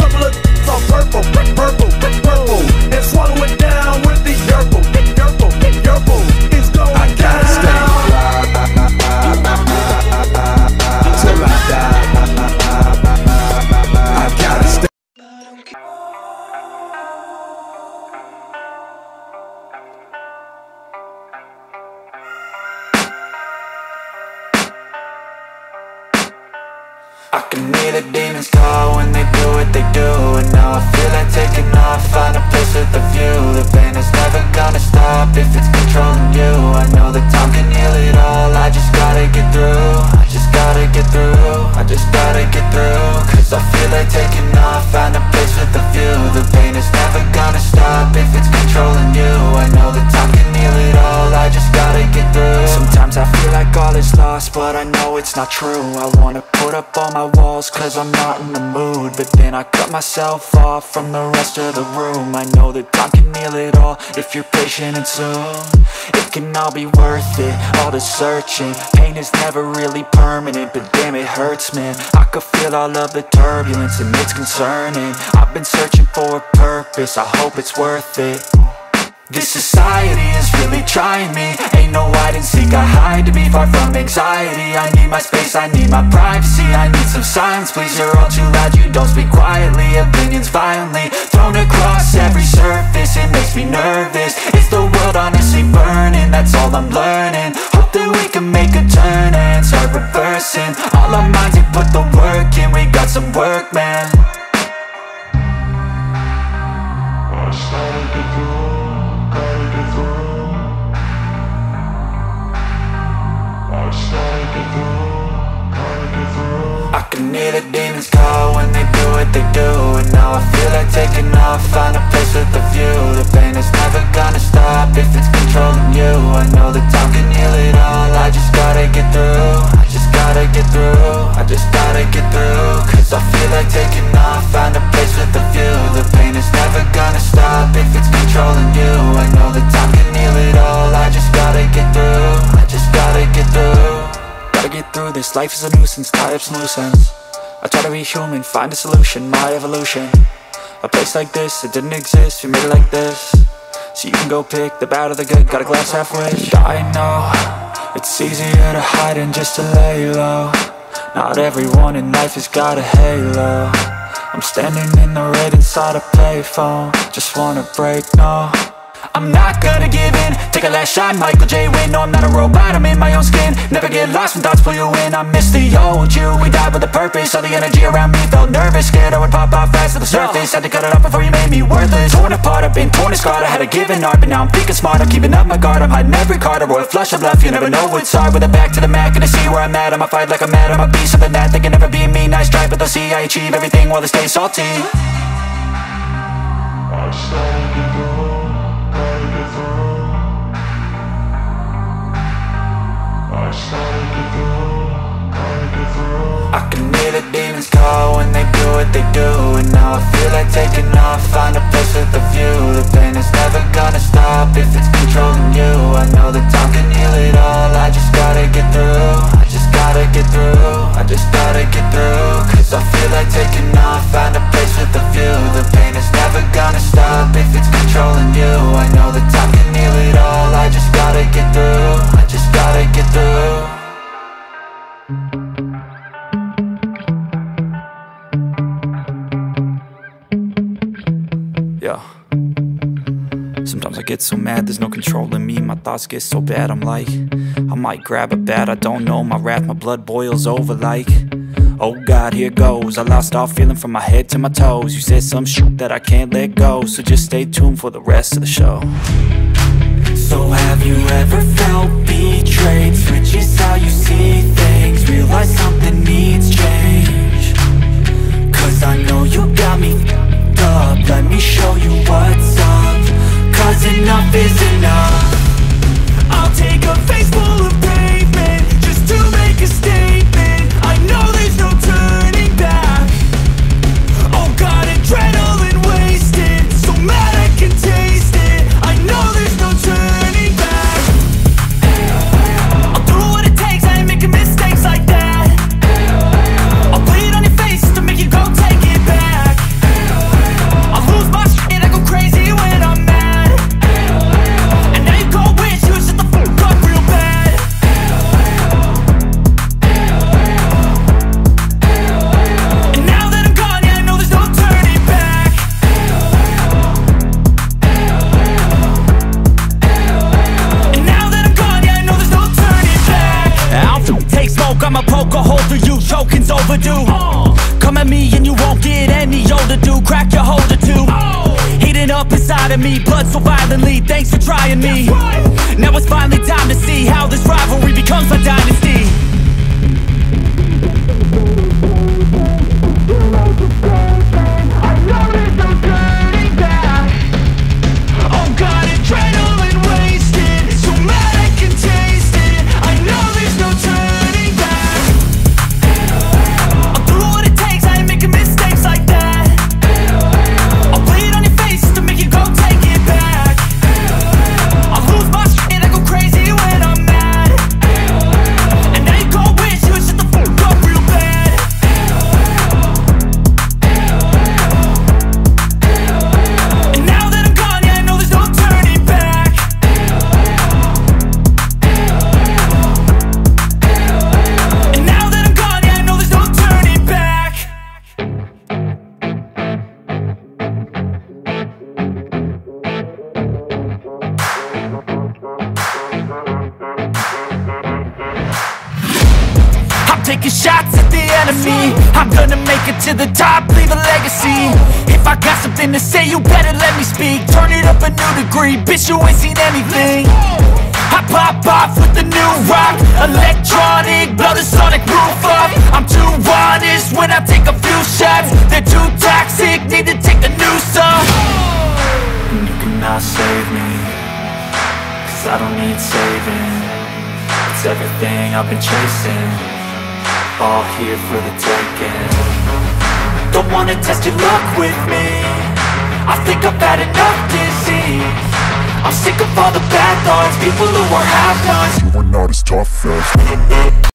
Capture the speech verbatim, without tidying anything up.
couple of all purple, purple, purple, and swallow it down with the yerple, yerple, yerple. It's going I gotta down. Stay till I die. I gotta stay. I can hear the demons call when they do what they do. And now I feel like taking off, find a place with a view. The pain is never gonna stop if it's controlling you. I know that time can heal it all, I just gotta get through. I just gotta get through, I just gotta get through. Cause I feel like taking off, find a place with a view. The pain is never gonna stop if it's controlling you. I know that time can heal it all, I just gotta get through. Sometimes I feel like all is lost, but I know it's not true. I wanna put up all my walls cause I'm not in the mood, but then I cut myself off from the rest of the room. I know that time can heal it all if you're patient and soon it can all be worth it, all the searching. Pain is never really permanent, but damn it hurts, man. I could feel all of the turbulence and it's concerning. I've been searching for a purpose, I hope it's worth it. This society is really trying me. Ain't no hide and seek, I hide to be far from anxiety. I need my space, I need my privacy. I need some silence, please, you're all too loud. You don't speak quietly, opinions violently thrown across every surface. It makes me nervous, is the world honestly burning? That's all I'm learning. Hope that we can make a turn and start reversing all our minds and put the work in. We got some work, man. I started to do I can hear the demons call when they do what they do. And now I feel like taking off, find a place with a view. The pain is never gonna stop if it's controlling you. I know that time can heal it all, I just gotta get through. I just gotta get through, I just gotta get through. Cause I feel like taking off, find a place with a view. The pain is never gonna stop if it's controlling you. I know that time can heal it all, I just gotta get through. I just gotta get through. Gotta get through this, life is a nuisance, tie up some loose ends. I try to be human, find a solution, my evolution. A place like this, it didn't exist, we made it like this. So you can go pick the bad or the good, got a glass half wish. I know, it's easier to hide than just to lay low. Not everyone in life has got a halo. I'm standing in the red inside a payphone, just wanna break, no. I'm not gonna give in, take a last shot, Michael J. Win. No, I'm not a robot, I'm in my own skin. Never get lost when thoughts pull you in. I miss the old you, we died with a purpose. All the energy around me felt nervous, scared I would pop out fast to the surface. Had to cut it off before you made me worthless. Torn apart, I've been torn and scarred. I had a given art, but now I'm thinking smart. I'm keeping up my guard, I'm hiding every card. A royal flush of love, you never know what's hard. With a back to the mat, gonna see where I'm at. I'ma fight like I'm mad, I'ma be something that they can never be me. Nice try, but they'll see I achieve everything while they stay salty. I started to go. I can hear the demons call when they do what they do. And now I feel like taking off, find a place with a view. The pain is never gonna stop if it's controlling you. I know that time can heal it all, I just gotta get through. I just gotta get through, I just gotta get through. Cause I feel like taking off, find a place with a view. The pain is never gonna stop if it's controlling you. I know that time can heal it all, I just gotta get through. I just gotta get through. Yeah. Sometimes I get so mad, there's no controlling me. My thoughts get so bad, I'm like, I might grab a bat, I don't know. My wrath, my blood boils over like, oh God, here goes. I lost all feeling from my head to my toes. You said some shit that I can't let go, so just stay tuned for the rest of the show. So have you ever felt betrayed? Switches how you see things, realize something needs change. Cause I know you got me f***ed up. Let me show you what's up, cause enough is enough. I'll take a face full of pavement just to make a statement. I know there's no turning back. Oh God, adrenaline wasted, so mad I can taste it. I know there's no turning back. I'll do what it takes, I ain't making mistakes like that. I'll put it on your face to make you go take it back. me, blood so violently, thanks for trying me. Now it's finally time to see how this rivalry becomes my dynasty. Taking shots at the enemy, I'm gonna make it to the top, leave a legacy. If I got something to say, you better let me speak. Turn it up a new degree, bitch, you ain't seen anything. I pop off with the new rock, electronic, blow the sonic roof up. I'm too honest when I take a few shots. They're too toxic, need to take the noose off. And you cannot save me, cause I don't need saving. It's everything I've been chasing, all here for the taking. Don't wanna test your luck with me, I think I've had enough disease. I'm sick of all the bad thoughts, people who are half-nots. You are not as tough as